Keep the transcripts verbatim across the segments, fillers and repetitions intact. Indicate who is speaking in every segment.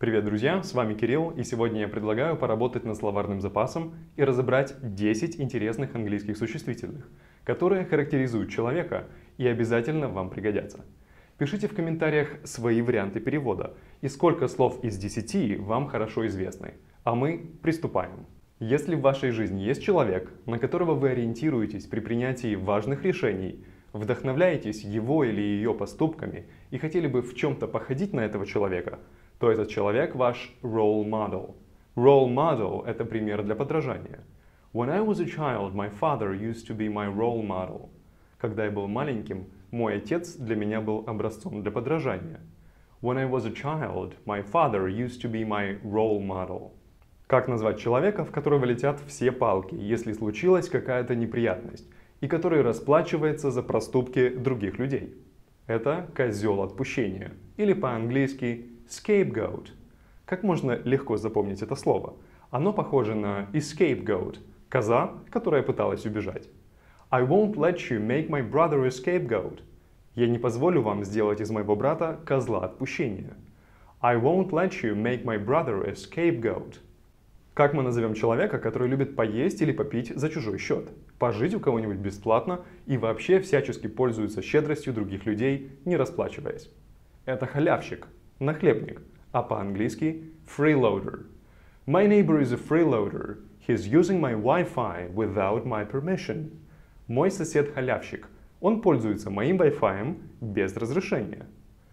Speaker 1: Привет, друзья! С вами Кирилл, и сегодня я предлагаю поработать над словарным запасом и разобрать десять интересных английских существительных, которые характеризуют человека и обязательно вам пригодятся. Пишите в комментариях свои варианты перевода и сколько слов из десяти вам хорошо известны. А мы приступаем. Если в вашей жизни есть человек, на которого вы ориентируетесь при принятии важных решений, вдохновляетесь его или ее поступками и хотели бы в чем-то походить на этого человека, то этот человек ваш role model. Role model – это пример для подражания. When I was a child, my father used to be my role model. Когда я был маленьким, мой отец для меня был образцом для подражания. When I was a child, my father used to be my role model. Как назвать человека, в которого летят все палки, если случилась какая-то неприятность, и который расплачивается за проступки других людей? Это козел отпущения, или по-английски scapegoat. Как можно легко запомнить это слово? Оно похоже на escapegoat, коза, которая пыталась убежать. I won't let you make my brother a scapegoat. Я не позволю вам сделать из моего брата козла отпущения. I won't let you make my brother a scapegoat. Как мы назовем человека, который любит поесть или попить за чужой счет, пожить у кого-нибудь бесплатно и вообще всячески пользуется щедростью других людей, не расплачиваясь? Это халявщик, нахлебник, а по-английски freeloader. My neighbor is a freeloader. He's using my Wi-Fi without my permission. Мой сосед халявщик. Он пользуется моим Wi-Fi без разрешения.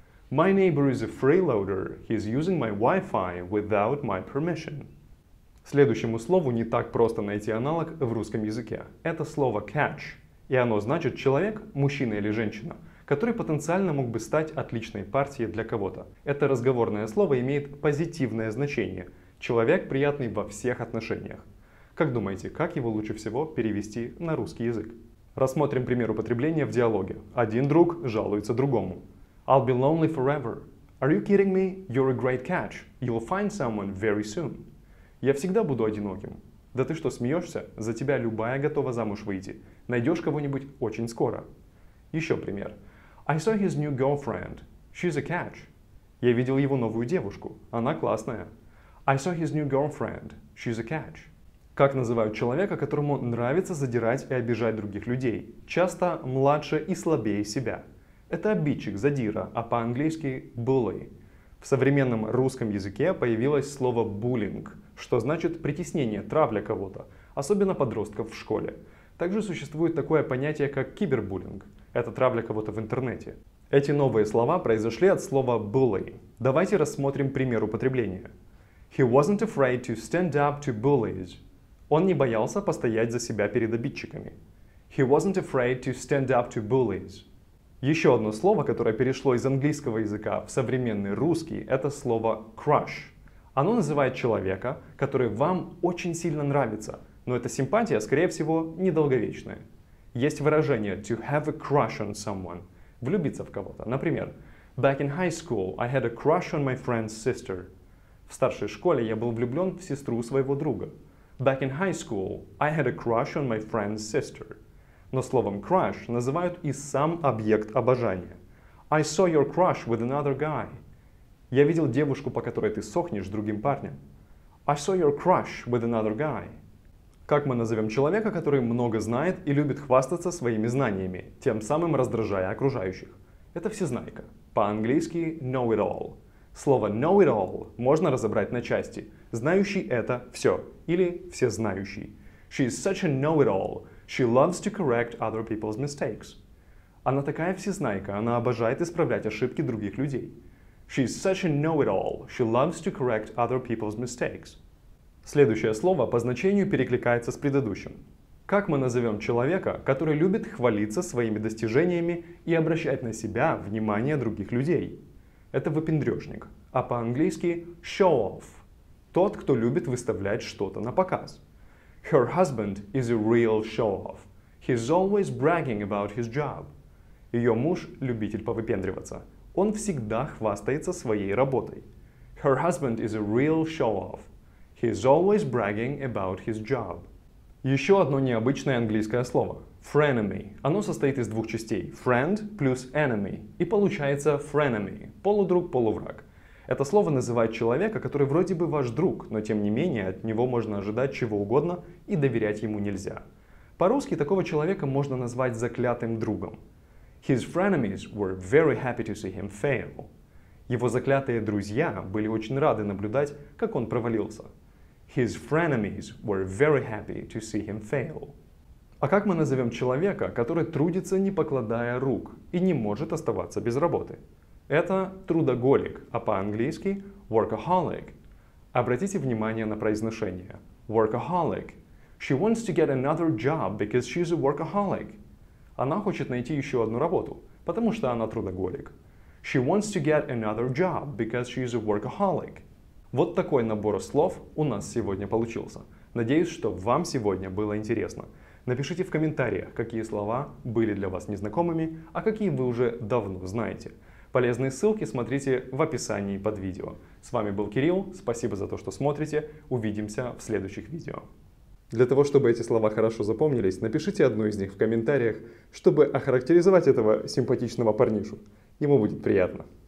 Speaker 1: My neighbor is a freeloader. He's using my Wi-Fi without my permission. Следующему слову не так просто найти аналог в русском языке. Это слово catch, и оно значит человек, мужчина или женщина, который потенциально мог бы стать отличной партией для кого-то. Это разговорное слово имеет позитивное значение. Человек приятный во всех отношениях. Как думаете, как его лучше всего перевести на русский язык? Рассмотрим пример употребления в диалоге. Один друг жалуется другому. I'll be lonely forever. Are you kidding me? You're a great catch. You'll find someone very soon. Я всегда буду одиноким. Да ты что, смеешься? За тебя любая готова замуж выйти. Найдешь кого-нибудь очень скоро. Еще пример. I saw his new girlfriend. She's a catch. Я видел его новую девушку. Она классная. I saw his new girlfriend. She's a catch. Как называют человека, которому нравится задирать и обижать других людей? Часто младше и слабее себя. Это обидчик, задира, а по-английски bully. В современном русском языке появилось слово буллинг, что значит притеснение, травля кого-то, особенно подростков в школе. Также существует такое понятие, как кибербуллинг. Это травля кого-то в интернете. Эти новые слова произошли от слова bully. Давайте рассмотрим пример употребления. He wasn't afraid to stand up to bullies. Он не боялся постоять за себя перед обидчиками. He wasn't afraid to stand up to bullies. Еще одно слово, которое перешло из английского языка в современный русский, это слово crush. Оно называет человека, который вам очень сильно нравится, но эта симпатия, скорее всего, недолговечная. Есть выражение to have a crush on someone, влюбиться в кого-то. Например, back in high school I had a crush on my friend's sister. В старшей школе я был влюблен в сестру своего друга. Back in high school I had a crush on my friend's sister. Но словом crush называют и сам объект обожания. I saw your crush with another guy. Я видел девушку, по которой ты сохнешь с другим парнем. I saw your crush with another guy. Как мы назовем человека, который много знает и любит хвастаться своими знаниями, тем самым раздражая окружающих? Это всезнайка. По-английски know-it-all. Слово know-it-all можно разобрать на части. Знающий это все. Или всезнающий. She is such a know-it-all. She loves to correct other people's mistakes. Она такая всезнайка, она обожает исправлять ошибки других людей. She is such a know-it-all. She loves to correct other people's mistakes. Следующее слово по значению перекликается с предыдущим. Как мы назовем человека, который любит хвалиться своими достижениями и обращать на себя внимание других людей? Это выпендрежник, а по-английски show off. Тот, кто любит выставлять что-то на показ. Her husband is a real show-off. He's always bragging about his job. Ее муж – любитель повыпендриваться. Он всегда хвастается своей работой. Her husband is a real show-off. He's always bragging about his job. Еще одно необычное английское слово – frenemy. Оно состоит из двух частей – friend плюс enemy. И получается frenemy – полудруг, полувраг. Это слово называет человека, который вроде бы ваш друг, но тем не менее от него можно ожидать чего угодно и доверять ему нельзя. По-русски такого человека можно назвать заклятым другом. His frenemies were very happy to see him fail. Его заклятые друзья были очень рады наблюдать, как он провалился. His frenemies were very happy to see him fail. А как мы назовем человека, который трудится, не покладая рук, и не может оставаться без работы? Это трудоголик, а по-английски workaholic. Обратите внимание на произношение. Workaholic. She wants to get another job because she's a workaholic. Она хочет найти еще одну работу, потому что она трудоголик. She wants to get another job because she's a workaholic. Вот такой набор слов у нас сегодня получился. Надеюсь, что вам сегодня было интересно. Напишите в комментариях, какие слова были для вас незнакомыми, а какие вы уже давно знаете. Полезные ссылки смотрите в описании под видео. С вами был Кирилл, спасибо за то, что смотрите, увидимся в следующих видео. Для того, чтобы эти слова хорошо запомнились, напишите одну из них в комментариях, чтобы охарактеризовать этого симпатичного парнишу. Ему будет приятно.